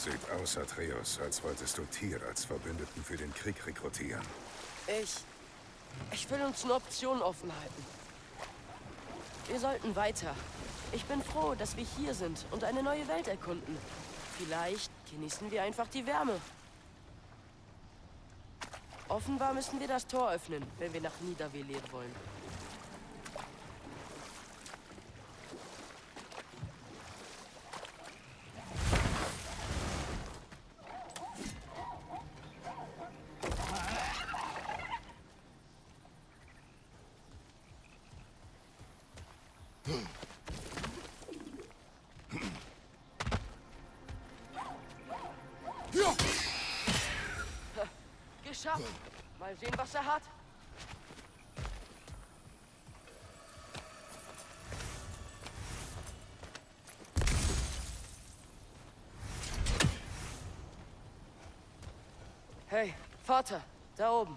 Sieht aus, Atreus, als wolltest du Tyr als Verbündeten für den Krieg rekrutieren. Ich will uns eine Option offen halten. Wir sollten weiter. Ich bin froh, dass wir hier sind und eine neue Welt erkunden. Vielleicht genießen wir einfach die Wärme. Offenbar müssen wir das Tor öffnen, wenn wir nach Nidavellir wollen. Geschafft! Mal sehen, was er hat. Hey, Vater, da oben.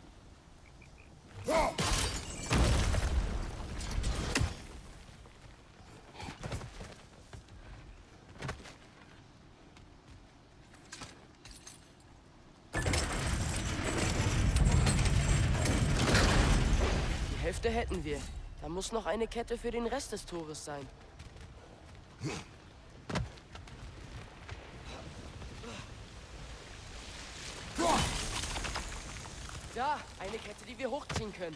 Die Hälfte hätten wir. Da muss noch eine Kette für den Rest des Tores sein. Da, eine Kette, die wir hochziehen können.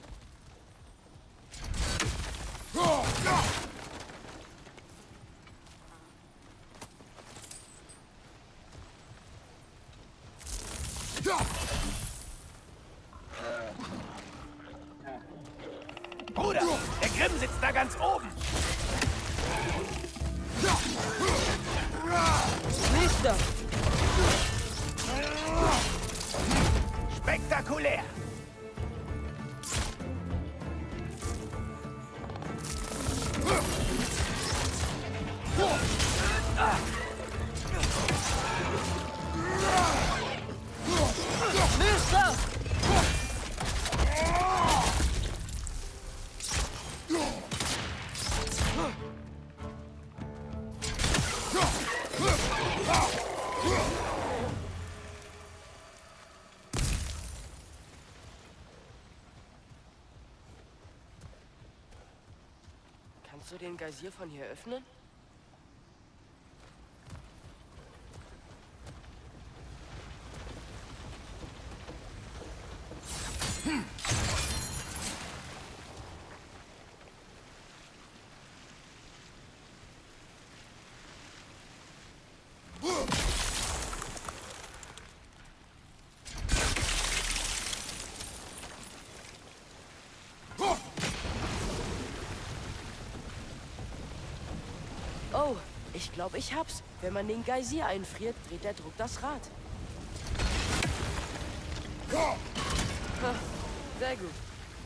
Bruder, der Grimm sitzt da ganz oben. Nächster! Spektakulär. Nächster! Kannst du den Geysir von hier öffnen? Oh, ich glaube, ich hab's. Wenn man den Geysir einfriert, dreht der Druck das Rad. Ha, sehr gut.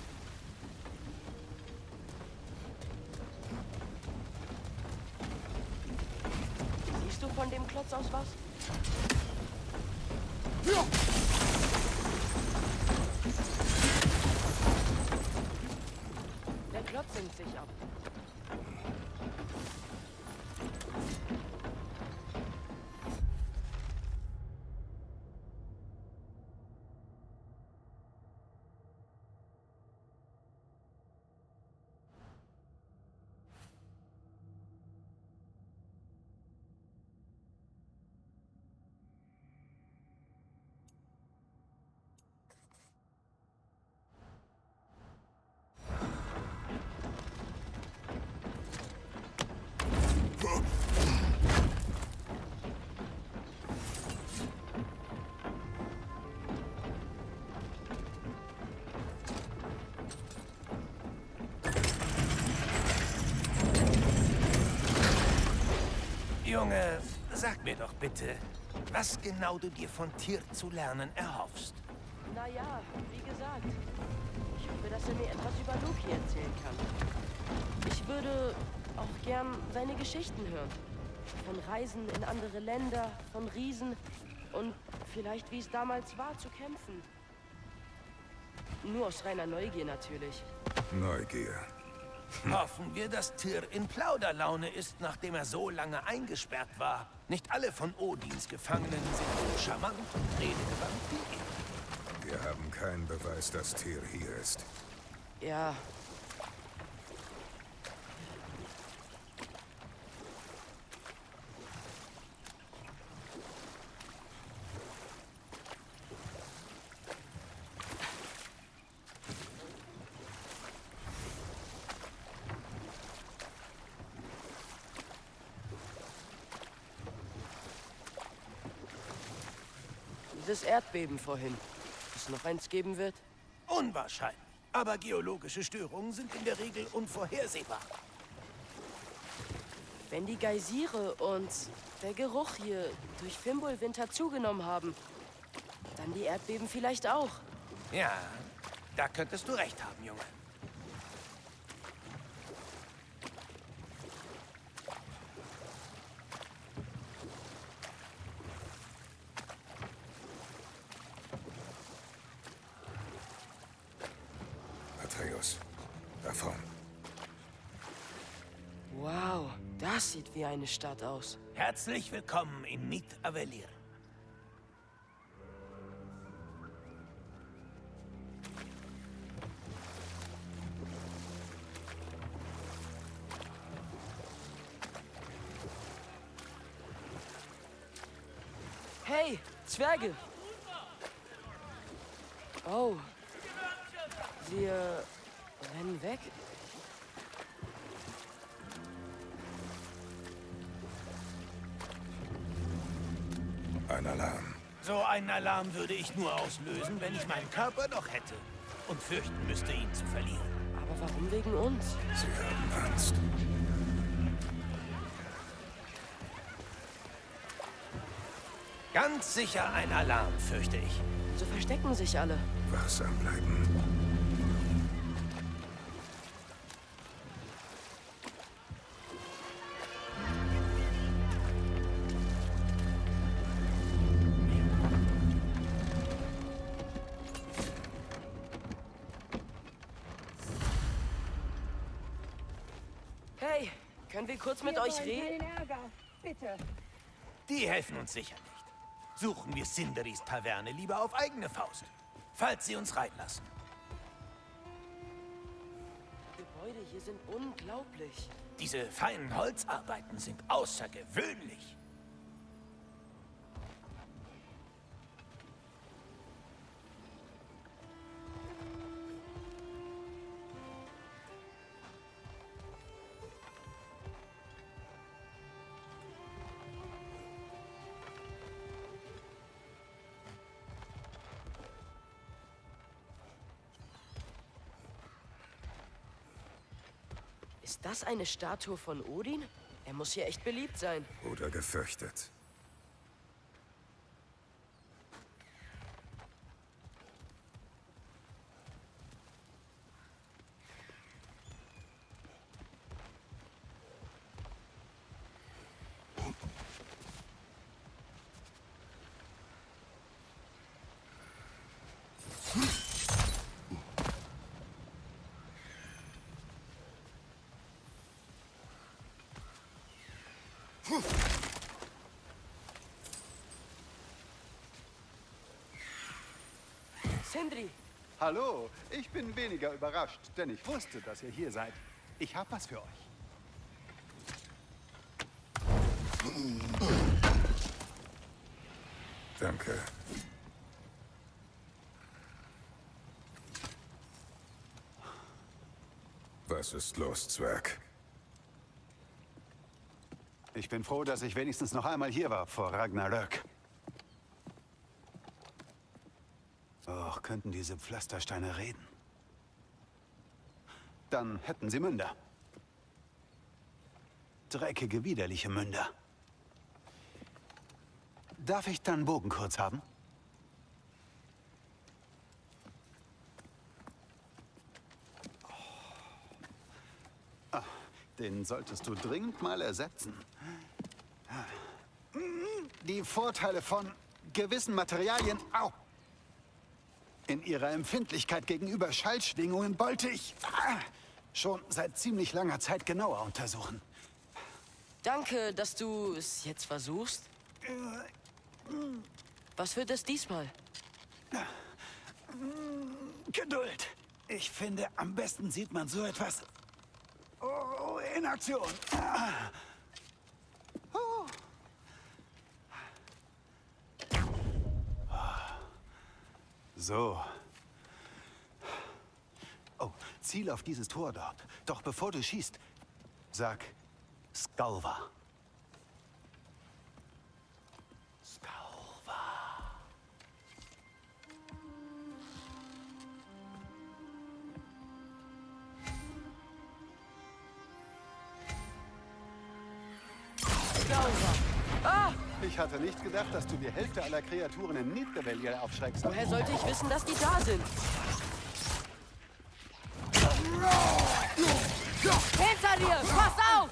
Siehst du von dem Klotz aus was? Der Klotz senkt sich ab. Junge, sag mir doch bitte, was genau du dir von Tyr zu lernen erhoffst. Naja, wie gesagt, ich hoffe, dass er mir etwas über Loki erzählen kann. Ich würde auch gern seine Geschichten hören. Von Reisen in andere Länder, von Riesen und vielleicht, wie es damals war, zu kämpfen. Nur aus reiner Neugier natürlich. Neugier. Hoffen wir, dass Tyr in Plauderlaune ist, nachdem er so lange eingesperrt war. Nicht alle von Odins Gefangenen sind so charmant und redegewandt wie er. Wir haben keinen Beweis, dass Tyr hier ist. Ja. Dieses Erdbeben vorhin. Es noch eins geben wird? Unwahrscheinlich. Aber geologische Störungen sind in der Regel unvorhersehbar. Wenn die Geysire und der Geruch hier durch Fimbulwinter zugenommen haben, dann die Erdbeben vielleicht auch. Ja, da könntest du recht haben, Junge. Atreus, davon. Wow, das sieht wie eine Stadt aus. Herzlich willkommen in Mith Avelir. Hey, Zwerge! Oh. Sie rennen weg? Ein Alarm. So einen Alarm würde ich nur auslösen, wenn ich meinen Körper noch hätte. Und fürchten müsste, ihn zu verlieren. Aber warum wegen uns? Sie haben Angst. Ganz sicher ein Alarm, fürchte ich. So verstecken sich alle. Wachsam bleiben. Hey, können wir kurz mit euch reden? Ärger. Bitte. Die helfen uns sicher nicht. Suchen wir Sinderis Taverne lieber auf eigene Faust. Falls sie uns reinlassen. Die Gebäude hier sind unglaublich. Diese feinen Holzarbeiten sind außergewöhnlich. Ist das eine Statue von Odin? Er muss hier echt beliebt sein. Oder gefürchtet. Sindri! Hallo, ich bin weniger überrascht, denn ich wusste, dass ihr hier seid. Ich hab was für euch. Danke. Was ist los, Zwerg? Ich bin froh, dass ich wenigstens noch einmal hier war vor Ragnarök. Och, könnten diese Pflastersteine reden? Dann hätten sie Münder. Dreckige, widerliche Münder. Darf ich dann Bogen kurz haben? Ah, den solltest du dringend mal ersetzen. Die Vorteile von gewissen Materialien in ihrer Empfindlichkeit gegenüber Schallschwingungen wollte ich schon seit ziemlich langer Zeit genauer untersuchen. Danke, dass du es jetzt versuchst. Was wird es diesmal? Geduld. Ich finde, am besten sieht man so etwas in Aktion. So. Oh, ziel auf dieses Tor dort. Doch bevor du schießt, sag Skalva. Skalva. Ah! Ich hatte nicht gedacht, dass du die Hälfte aller Kreaturen in Nidrevelier aufschreckst. Woher sollte ich wissen, dass die da sind? Hinter dir! Pass auf!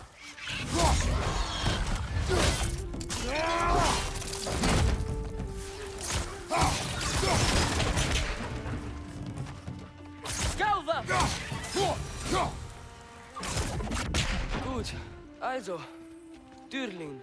Skalva! Gut, also, Dürlin.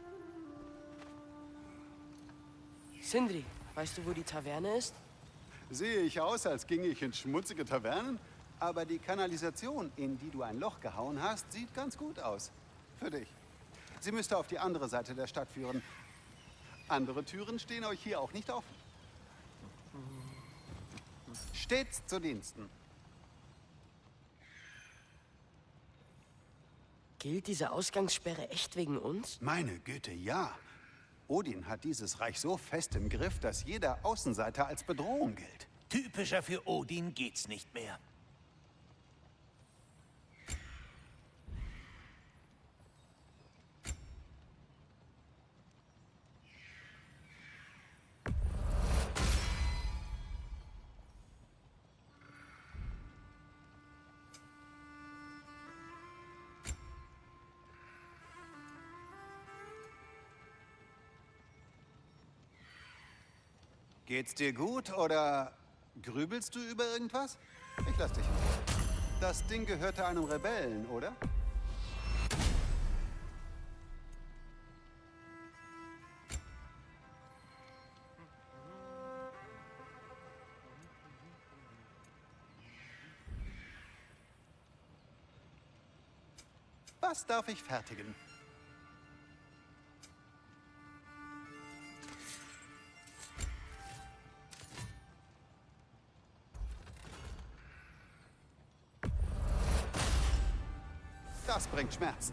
Sindri, weißt du, wo die Taverne ist? Sehe ich aus, als ginge ich in schmutzige Tavernen? Aber die Kanalisation, in die du ein Loch gehauen hast, sieht ganz gut aus. Für dich. Sie müsste auf die andere Seite der Stadt führen. Andere Türen stehen euch hier auch nicht offen. Stets zu Diensten. Gilt diese Ausgangssperre echt wegen uns? Meine Güte, ja. Odin hat dieses Reich so fest im Griff, dass jeder Außenseiter als Bedrohung gilt. Typischer für Odin geht's nicht mehr. Geht's dir gut oder grübelst du über irgendwas? Ich lass dich in Ruhe. Das Ding gehörte einem Rebellen, oder? Was darf ich fertigen? Das bringt Schmerzen.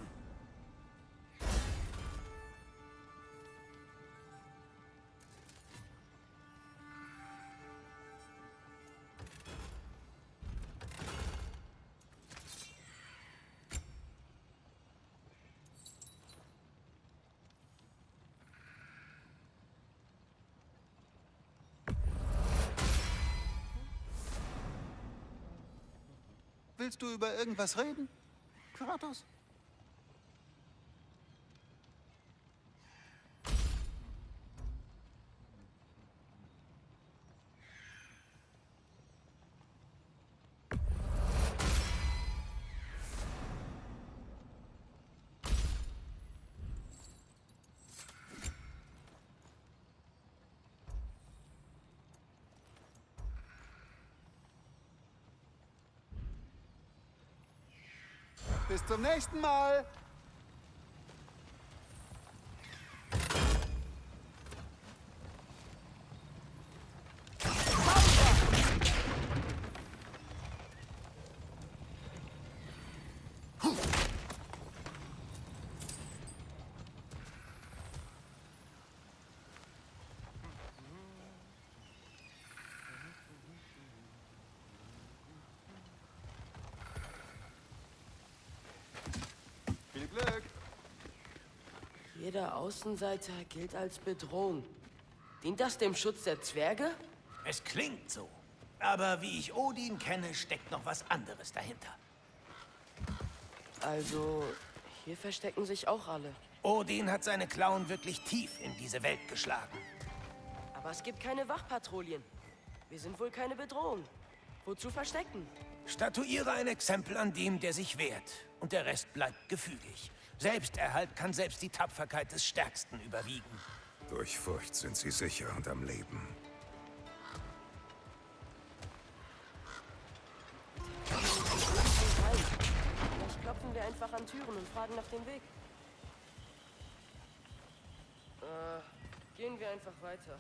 Willst du über irgendwas reden, Kratos? Bis zum nächsten Mal. Viel Glück. Jeder Außenseiter gilt als Bedrohung. Dient das dem Schutz der Zwerge? Es klingt so. Aber wie ich Odin kenne, steckt noch was anderes dahinter. Also, hier verstecken sich auch alle. Odin hat seine Klauen wirklich tief in diese Welt geschlagen. Aber es gibt keine Wachpatrouillen. Wir sind wohl keine Bedrohung. Wozu verstecken? Statuiere ein Exempel an dem, der sich wehrt. Und der Rest bleibt gefügig. Selbsterhalt kann selbst die Tapferkeit des Stärksten überwiegen. Durch Furcht sind sie sicher und am Leben. Vielleicht klopfen wir einfach an Türen und fragen nach dem Weg. Gehen wir einfach weiter.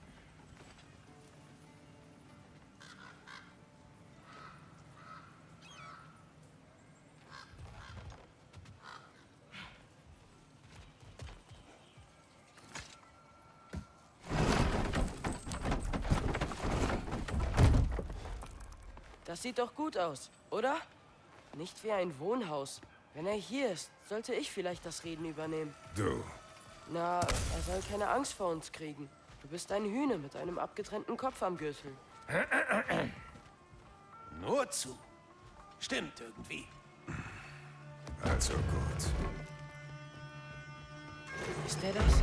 Das sieht doch gut aus, oder? Nicht wie ein Wohnhaus. Wenn er hier ist, sollte ich vielleicht das Reden übernehmen. Du. Na, er soll keine Angst vor uns kriegen. Du bist ein Hühner mit einem abgetrennten Kopf am Gürtel. Nur zu. Stimmt irgendwie. Also gut. Ist er das?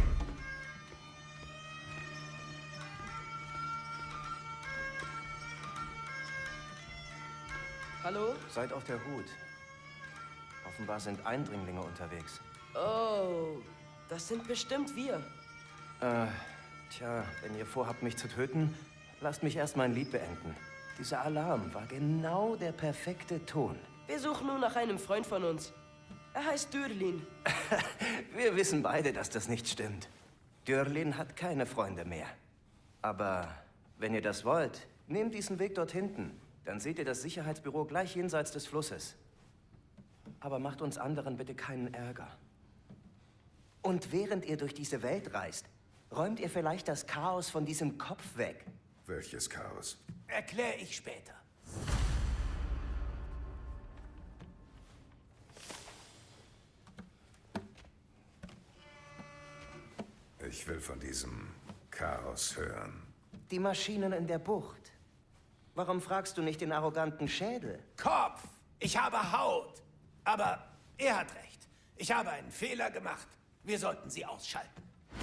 Hallo? Seid auf der Hut. Offenbar sind Eindringlinge unterwegs. Oh, das sind bestimmt wir. Tja, wenn ihr vorhabt, mich zu töten, lasst mich erst mein Lied beenden. Dieser Alarm war genau der perfekte Ton. Wir suchen nur nach einem Freund von uns. Er heißt Dürlin. Wir wissen beide, dass das nicht stimmt. Dürlin hat keine Freunde mehr. Aber wenn ihr das wollt, nehmt diesen Weg dort hinten. Dann seht ihr das Sicherheitsbüro gleich jenseits des Flusses. Aber macht uns anderen bitte keinen Ärger. Und während ihr durch diese Welt reist, räumt ihr vielleicht das Chaos von diesem Kopf weg. Welches Chaos? Erkläre ich später. Ich will von diesem Chaos hören. Die Maschinen in der Bucht. Warum fragst du nicht den arroganten Schädel? Kopf! Ich habe Haut! Aber er hat recht. Ich habe einen Fehler gemacht. Wir sollten sie ausschalten.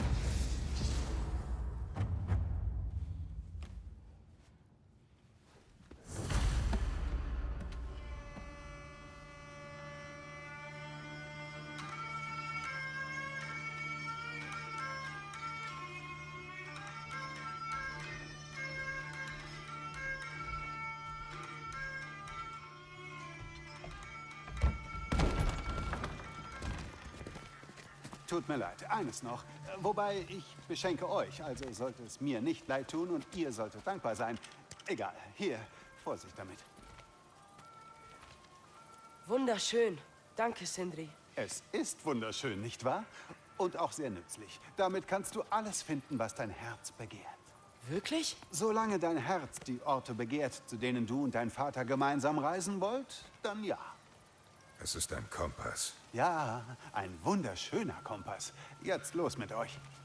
Tut mir leid, eines noch. Wobei, ich beschenke euch, also sollte es mir nicht leid tun und ihr solltet dankbar sein. Egal, hier, Vorsicht damit. Wunderschön. Danke, Sindri. Es ist wunderschön, nicht wahr? Und auch sehr nützlich. Damit kannst du alles finden, was dein Herz begehrt. Wirklich? Solange dein Herz die Orte begehrt, zu denen du und dein Vater gemeinsam reisen wollt, dann ja. Es ist ein Kompass. Ja, ein wunderschöner Kompass. Jetzt los mit euch.